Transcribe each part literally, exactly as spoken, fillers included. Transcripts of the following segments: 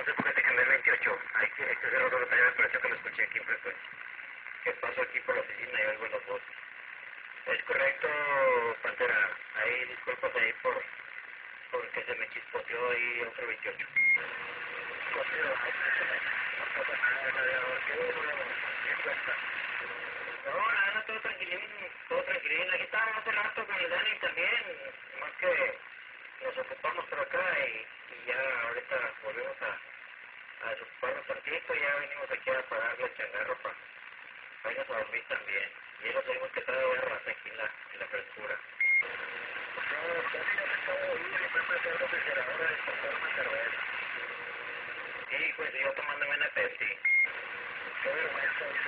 No sé por qué te cambié el veintiocho. Hay que, este es el otro que me pareció que lo escuché aquí en frecuencia. ¿Qué pasó aquí por la oficina y oigo las voces? Es correcto, Pantera. Ahí disculpas ahí por porque se me chispoteó ahí otro veintiocho. No pasa nada, radiador. ¿Qué bueno? ¿Qué cuesta? No, nada, todo tranquilín, todo tranquilín. Aquí estábamos hace rato con el Dani también. Más que nos ocupamos por acá y, y ya ahorita volvemos a, a desocuparnos tantito. Ya venimos aquí a pararle el changarro para pa irnos a dormir también. Y ya lo sabemos que trae de raza aquí en la, en la frescura. No, casi no me acabo de ir, yo me empecé a la refrigeradora de pasar una cerveza. Sí, pues yo tomándome una Pepsi. Qué vergüenza, dice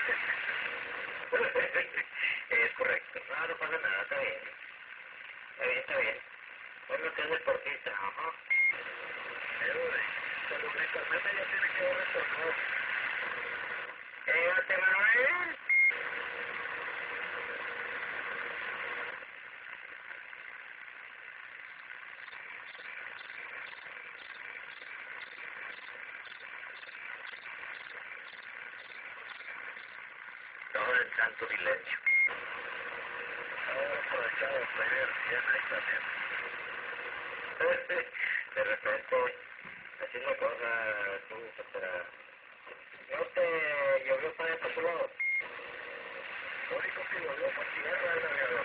Es correcto. No, no pasa nada, está bien. Está bien, está bien. Bueno, que es deportista, ajá. Pero, el uniformete ya tiene que ver retornado. Llévate, Manuel. Todo en santo silencio. Ahora aprovechado, estoy bien, bien ahí también. De repente, así es la cosa, tú, Pantera. ¿No te llovió para allá para tu lado? Lo único que llovió fue tierra el radiador.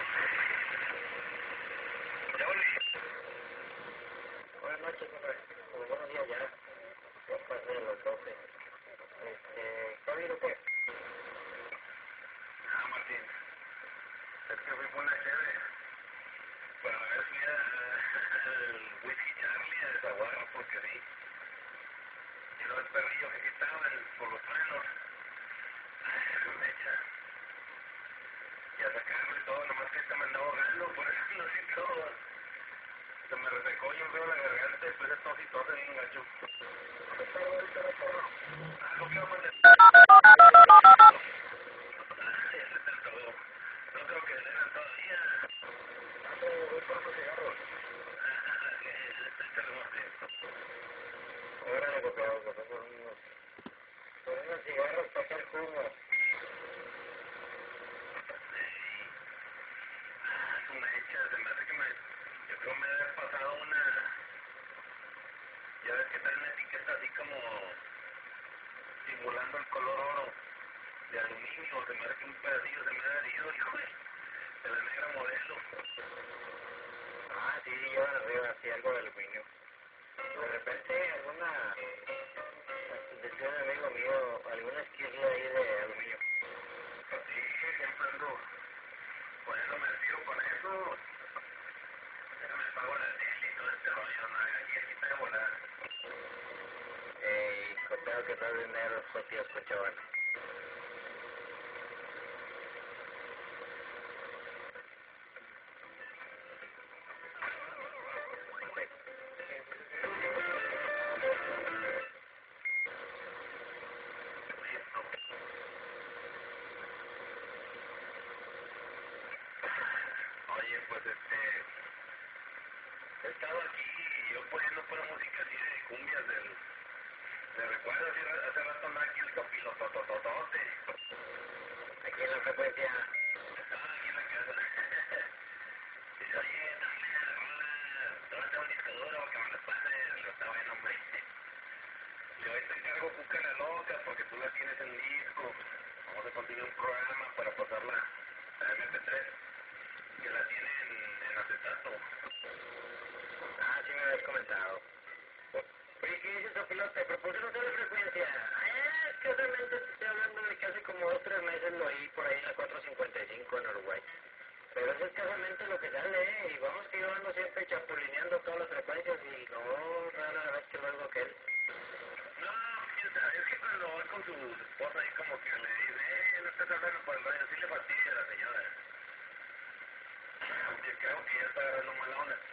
Ya volví. Buenas noches, hombre. O buenos días ya. Ya pasé de las doce. Este, ¿está bien o qué? Ah, Martín. Es que fui por una chévere para ver si era el whisky Charlie a desaguarlo porque sí. Y los perrillos que quitaban por los frenos. Me echa. Y a sacarlo y todo, nomás que este me andaba ahogando, por eso no sé todo. Se me resecó yo creo la garganta y después de tos y tos bien gacho. ¿Qué tal ahorita la porra? Ah, lo que vamos a hacer. Ah, ya se te antojó. No creo que le den todavía. Ah, pero voy por unos cigarros. Ah, que estoy termordiendo. Órale, copiado, que son por unos... por unos cigarros para hacer jugo. Una hecha, se me hace que me, yo creo me había pasado una, ya ves que trae una etiqueta así como simulando el color oro de aluminio, se me hace que un pedacillo se me ha herido, hijo de la negra modelo. Ah, sí, llevan arriba así algo de aluminio. De repente alguna, decía un amigo mío, alguna esquirla ahí de aluminio. Sí, siempre ando poniéndome al tiro con eso. Ya me pagó la tele y todo este rollo, no, aquí aquí está de volar. Ey, contado que trae dinero, jodidos Cochabamba. Oye, pues este, he estado aquí y yo poniendo pura música así de cumbias del, ¿me recuerdas? Hace, hace rato andaba aquí el copilototototote. Aquí en la frecuencia. Estaba aquí en la casa. Dice, oye, dame la rola, tómate un disco duro que me lo pases, lo está bueno, hombre. Y hoy te encargo Cuca la Loca porque tú la tienes en disco. Vamos a conseguir un programa para pasarla a eme pe tres. Que la tienen en acetato. Ah, sí me habías comentado. Oye, ¿qué dices, Sopilote? ¿Pero por qué no te la frecuencia? Ah, es que realmente te estoy hablando de que hace como dos o tres meses lo oí por ahí en la cuatrocientos cincuenta y cinco en Uruguay. Pero es escasamente lo que sale, ¿eh? Y vamos que yo ando siempre chapulineando todas las frecuencias y no, rara la vez que lo oigo que él. No, quién sabe, es que cuando va con su esposa ahí como que le dice, eh, no estás hablando por el radio, sí le fastidia a la señora. Yo creo que ya está agarrando mala onda.